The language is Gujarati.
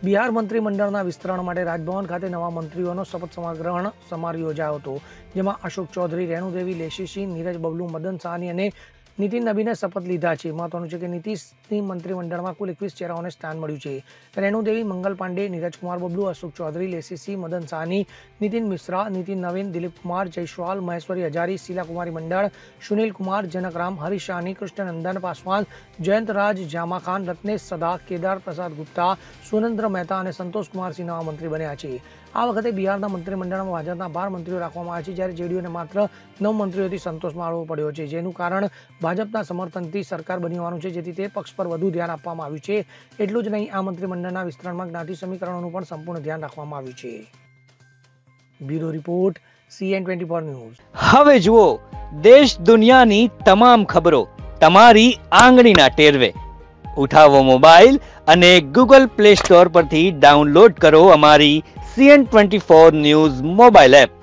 બિહાર મંત્રીમંડળના વિસ્તરણ માટે રાજભવન ખાતે નવા મંત્રીઓનો શપથ ગ્રહણ સમારોહ યોજાયો હતો, જેમાં અશોક ચૌધરી, રેણુદેવી લેશીસિંહ, નીરજ બબલુ, મદન સાહની અને નીતિન નબીને શપથ લીધા છે। મહત્વનું છે કે નીતિશની મંત્રીમંડળમાં કુલ 21 ચહેરાઓને સ્થાન મળ્યું છે। રેણુદેવી, મંગલ પાંડે, નીરજ કુમાર બબલુ, અશોક ચૌધરી, લેશીસિંહ, મદન સાહની, નીતિન મિશ્રા, નીતિન નવીન, દિલીપ કુમાર જયસ્વાલ, મહેશ્વરી હજારી, શીલા કુમારી મંડળ, સુनील कुमार, जनकराम, हरीश शाहनी, कृष्णनंदन पासवान, जयंत राज, जामा खान, रत्नेश सदा, केदार प्रसाद गुप्ता, सुरेंद्र मेहता और संतोष कुमार सिंह नवा मंत्री बन्या छे। आ वखते बिहारना मंत्रीमंडळमां भाजपना 12 मंत्रीओ राखवामां આવ્યા છે, જ્યારે जेडीयूने मात्र 9 मंत्रीओथी संतोष माळવો પડ્યો છે, જેનું કારણ भाजपना समर्थनथी सरकार बनी होવાનું છે, જેથી તે પક્ષ પર વધુ ધ્યાન આપવામાં આવ્યું છે। એટલું જ નહીં, આ મંત્રીમંડળના વિસ્તરણમાં જ્ઞાતિ સમીકરણોનું પણ સંપૂર્ણ ધ્યાન રાખવામાં આવ્યું છે। Bureau report, CN24 news. હવે જુઓ દેશ દુનિયાની તમામ ખબરો તમારી આંગળીના ટેરવે। ઉઠાવો મોબાઈલ અને ગૂગલ પ્લે સ્ટોર પરથી ડાઉનલોડ કરો અમારી CN24 ન્યૂઝ મોબાઈલ એપ।